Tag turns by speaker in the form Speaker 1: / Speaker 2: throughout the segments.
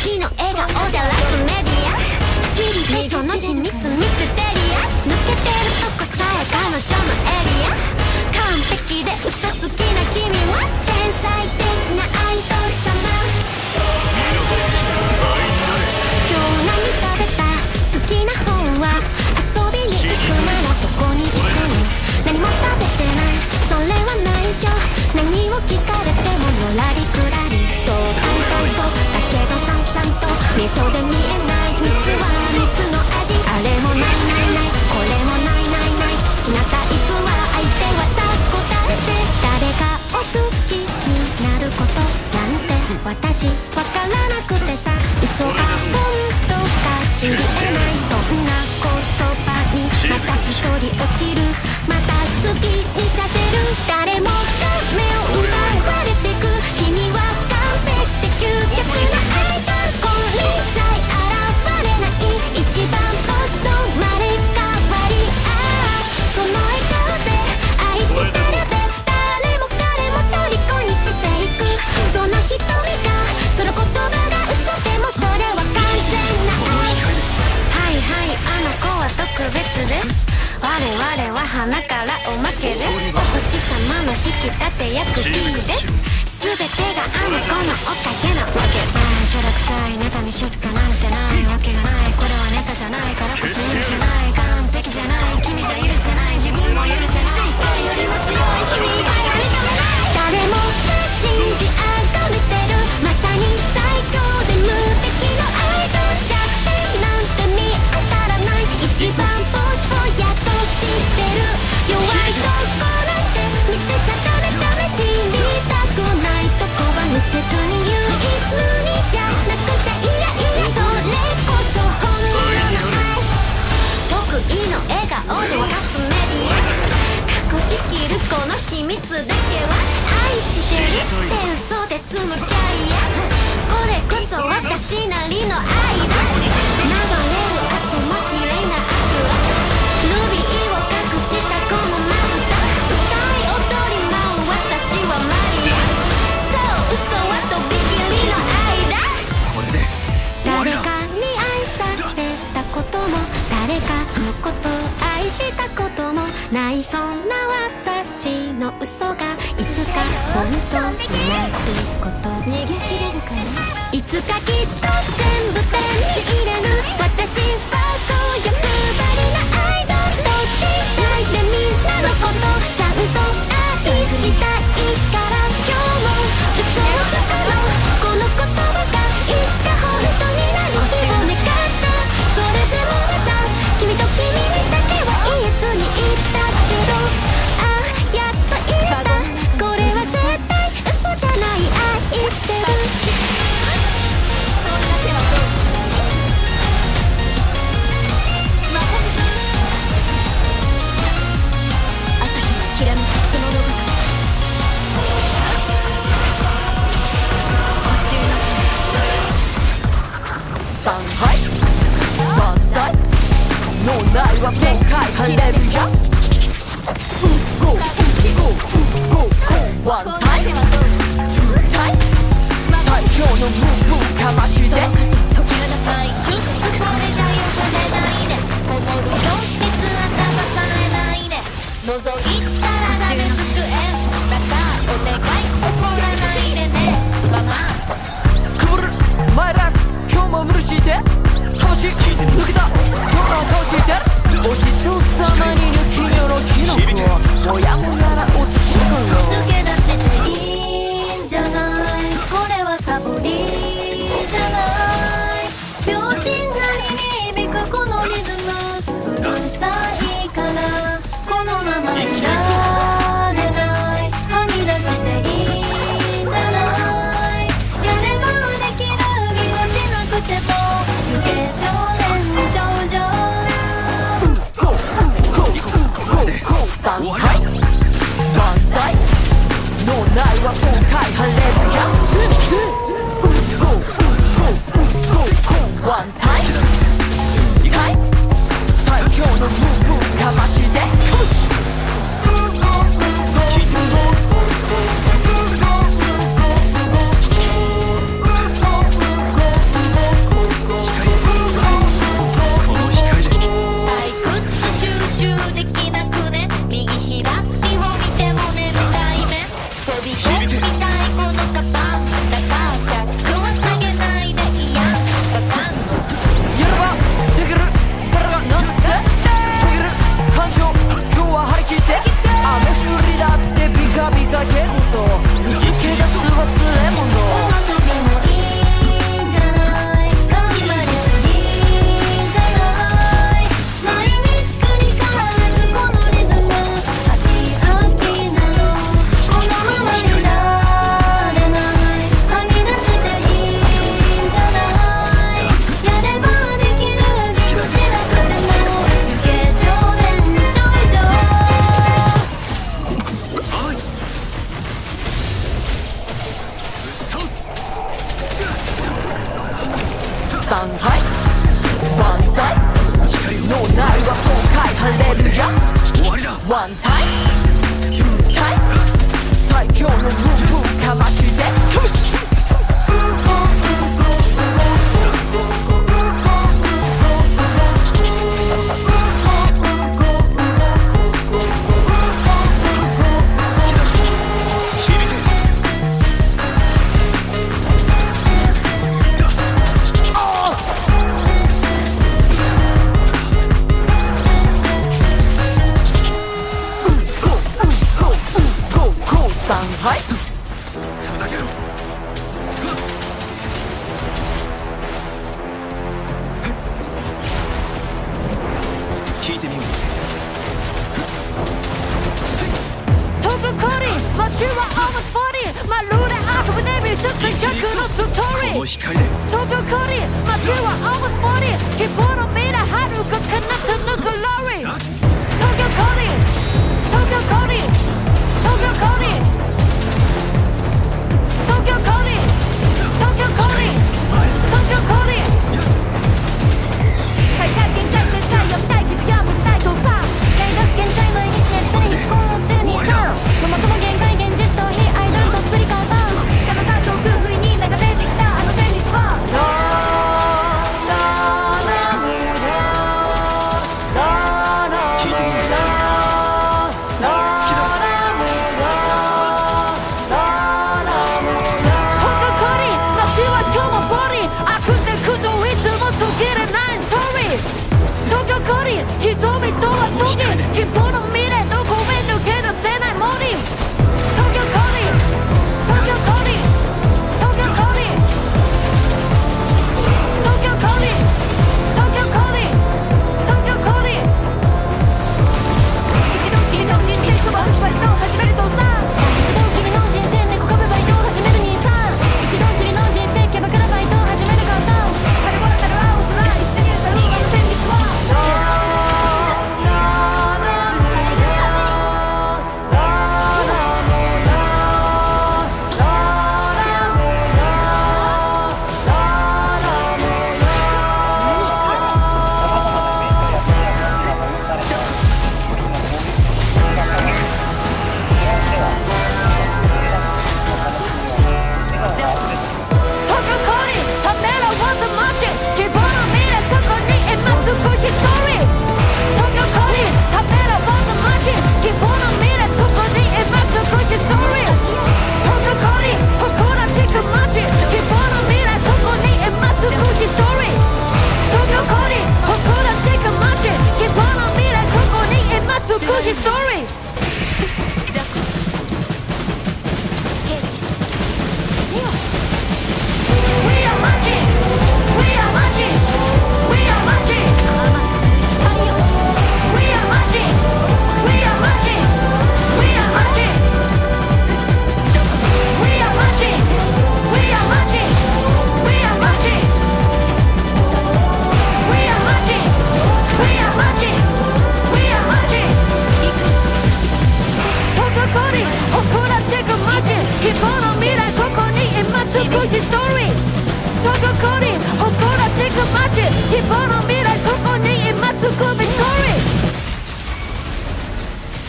Speaker 1: 時の笑顔でラスメディア知りたいその秘密ミステリアス抜けてるとこさえ彼女のエリア完璧で嘘つきな君は天才的なアイドル様今日何食べた好きな本は遊びに行くならどこに行くの何も食べてないそれは内緒何を聞かれてものらりくらりそう淡々とだけどさんさんと味噌で見えない秘密は蜜の味あれもないないないこれもないないない好きなタイプは相手はさ答えて誰かを好きになることなんて私わからなくてさ嘘が本当か知り得ないそんな言葉にまた一人落ちるまた好きにさせる誰もが目を奪われてく君は完璧で究極なアイドルこれさえ現れない一番星の生まれ変わりその笑顔で愛してるで誰も彼も虜にしていくその瞳がその言葉が嘘でもそれは完全な愛はいはいあの子は特別です我々は花からおまけです星様の引き立て役 B です全てがあの子のおかげなわけしょらくさいネタにしかなんてないわけがないこれはネタじゃないからこそ許せない完璧じゃない君じゃ許せない自分も許せない誰よりも強い君以外は認めない誰もが信じ崇めてるまさに最強で無敵のアイドル弱点なんて見当たらない一番星をやっと知ってる弱いとこなんて見せちゃダメ試しにたくないとこは見せずに唯一無二じゃなくちゃいやいやそれこそ本物の愛得意の笑顔で沸かすメディア隠しきるこの秘密だけは愛してるって嘘で積むキャリアこれこそ私なりの愛だ流れる汗も綺麗なアクアルビーを隠したこのまぶた歌い踊り舞う私はマリアそう嘘はとびきりの愛だ誰かに愛されたことも誰かのことを愛したこともないそんな私の嘘がいつか本当になること逃げ切れるかないつかきっと全部手に入れる私はそう欲張りなアイドルとしたいでみんなのことちゃんと愛したいから今日も嘘をつくのこの言葉がいつか本当になる日を願ったそれでもまた君と君にだけは言えずにいたけどやっと言えたこれは絶対嘘じゃない愛してる
Speaker 2: 脳内は爽快ハレルヤゴーゴーゴーゴーワンタイムツータイム最強のムーブかまして時が最終これだよこれないで思うよ実は騙されないで覗いたらダメ救えだからお願い怒らないでねママくぶるマイライフ今日も無理して魂抜けたお地蔵様に抜きよろキノコもやもやら落ちしころ抜け出していいんじゃないこれはサボりじゃない秒針なりに響くこのリズムうるさいからこのままいられないはみ出していいんじゃないやればできるぎこちなくても湯気少年少女はい万歳脳内は爽快ハレルヤゴーワンタイムタイム最強のムーブかましてプシュ上海万歳脳内は爽快ハレルヤワンタイムツータイム最強のムーブかましてプッシュ
Speaker 3: 聞いてみよう。
Speaker 2: 東京コリー街は almost 40まるで悪夢で見た世界のストーリー
Speaker 3: この光で
Speaker 2: 東京コリー街は almost 40希望の未来遥か彼方のグローリー東京コリー東京コリー東京コリー東京コリー東京コリー東京コリー会社限界絶対読みたいけど読むないとさ大学現在毎日ネットに引っこもってる兄さんママとも限界現実逃避アイドルどっぷり母さん体と工夫に流れてきたあの旋律は人々は時希望の未来どこへ抜け出せない森東京コリー東京コリー東京コリー東京コリー東京コリー東京コリー一度きりの人生そばバイトを始めるとさ一度きりの人生猫カフェバイトを始める兄さん一度きりの人生キャバクラバイトを始める母さん晴れ渡る青空一緒に歌うあの旋律は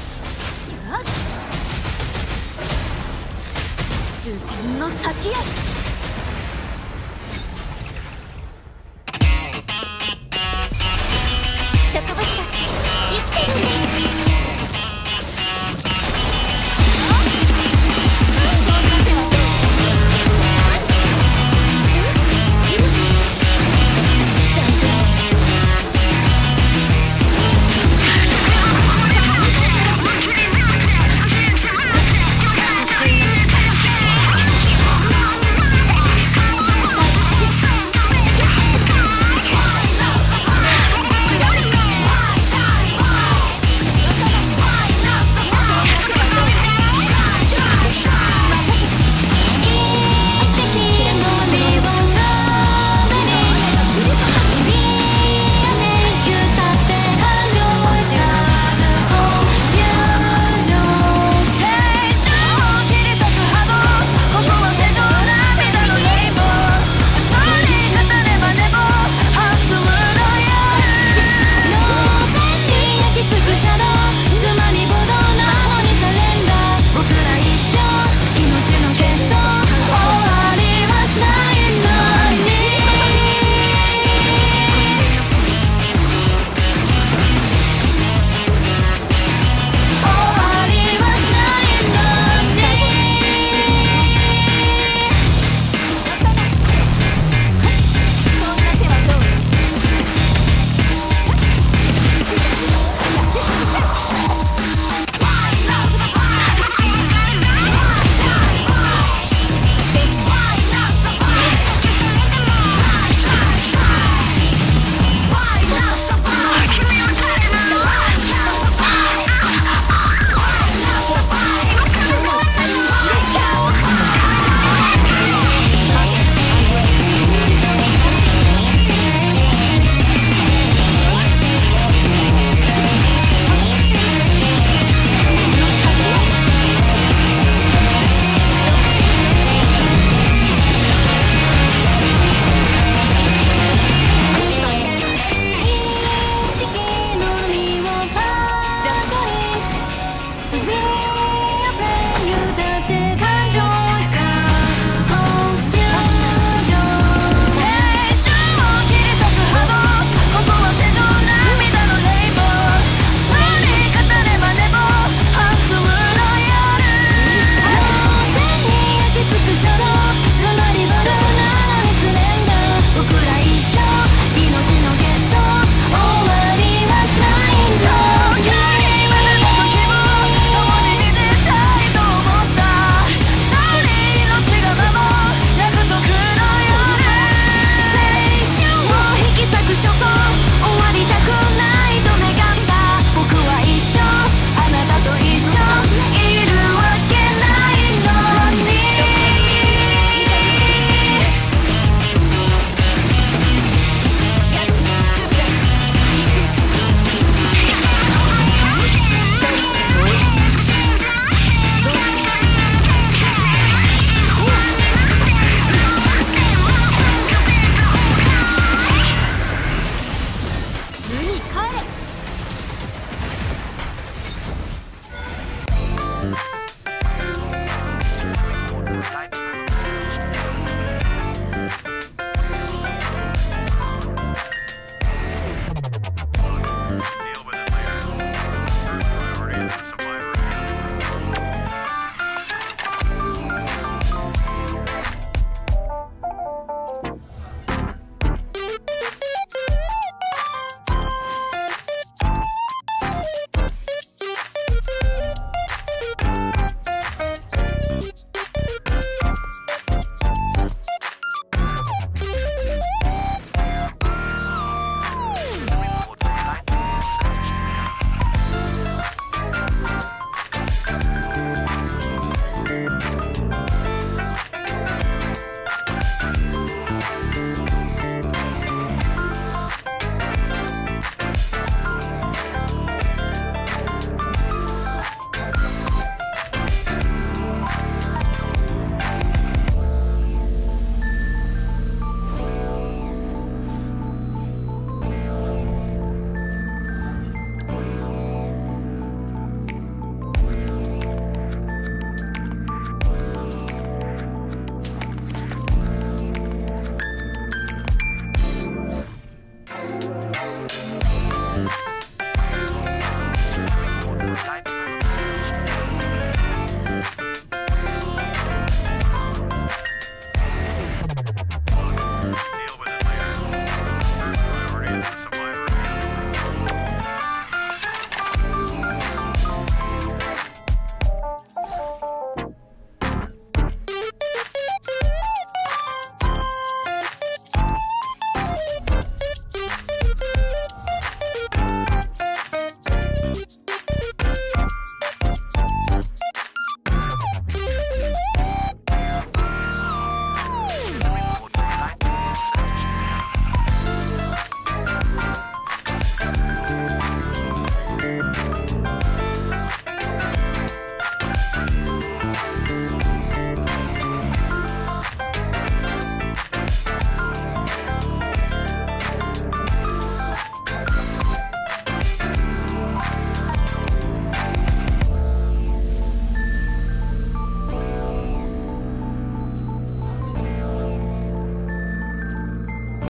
Speaker 1: の先へ